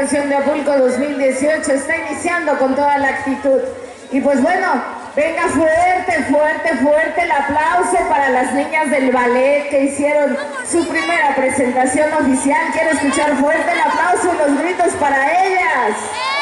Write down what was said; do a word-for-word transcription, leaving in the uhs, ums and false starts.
presentación de Apulco dos mil dieciocho está iniciando con toda la actitud. Y pues bueno, venga fuerte, fuerte, fuerte el aplauso para las niñas del ballet que hicieron su primera presentación oficial. Quiero escuchar fuerte el aplauso y los gritos para ellas.